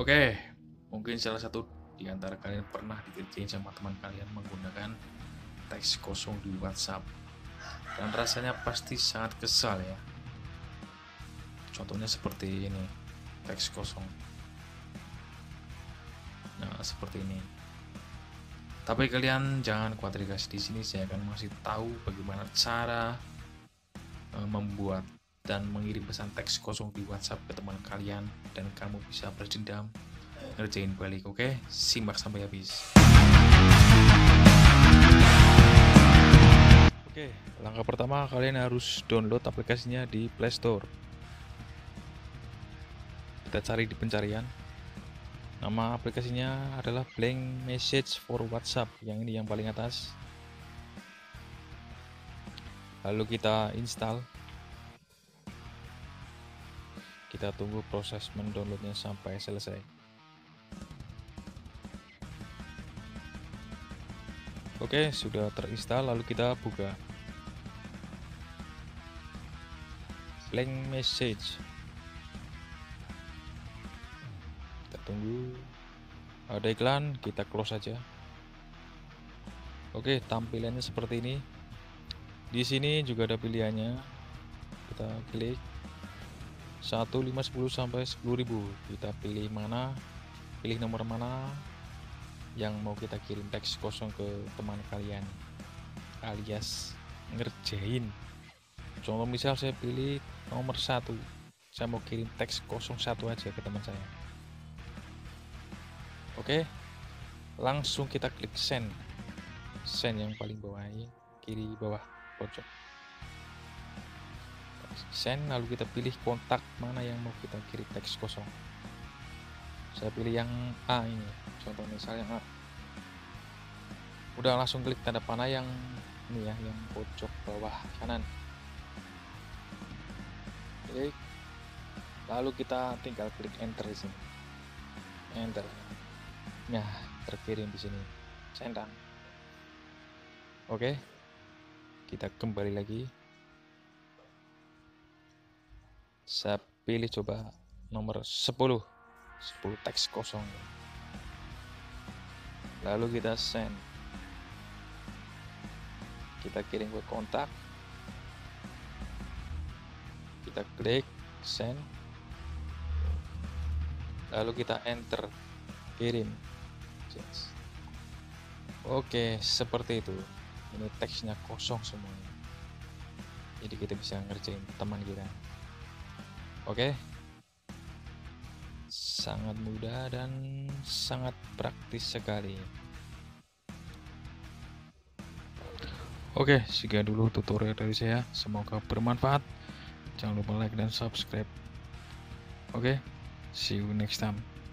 Oke, mungkin salah satu di antara kalian pernah dikerjain sama teman kalian menggunakan teks kosong di WhatsApp, dan rasanya pasti sangat kesal ya. Contohnya seperti ini, teks kosong. Nah, seperti ini. Tapi kalian jangan khawatir guys, di sini saya akan masih tahu bagaimana cara membuat dan mengirim pesan teks kosong di WhatsApp ke teman kalian, dan kamu bisa berdendam ngerjain balik. Oke, simak sampai habis. Oke, langkah pertama kalian harus download aplikasinya di Play Store. Kita cari di pencarian. Nama aplikasinya adalah Blank Message for WhatsApp, yang ini yang paling atas. Lalu kita install. Kita tunggu proses mendownloadnya sampai selesai. Oke, sudah terinstall. Lalu kita buka Blank Message. Kita tunggu. Ada iklan, kita close saja. Oke, tampilannya seperti ini. Di sini juga ada pilihannya. Kita klik 1, 5, 10 sampai 10.000. Kita pilih mana, pilih nomor mana yang mau kita kirim teks kosong ke teman kalian alias ngerjain. Contoh misal saya pilih nomor 1, saya mau kirim teks kosong 1 aja ke teman saya. Oke, langsung kita klik send yang paling bawah ini, kiri bawah pojok. Send, lalu kita pilih kontak mana yang mau kita kirim teks kosong. Saya pilih yang A ini, contoh misalnya A. Udah, langsung klik tanda panah yang ini ya, yang pojok bawah kanan. Klik, lalu kita tinggal klik enter di sini. Enter. Nah, terkirim di sini. Centang. Oke, kita kembali lagi. Saya pilih coba nomor 10 teks kosong. Lalu kita send. Kita kirim ke kontak. Kita klik send. Lalu kita enter, kirim. Oke, seperti itu. Ini teksnya kosong semuanya. Jadi kita bisa ngerjain teman kita. Oke, sangat mudah dan sangat praktis sekali. Oke, sekian dulu tutorial dari saya. Semoga bermanfaat. Jangan lupa like dan subscribe. Oke, see you next time.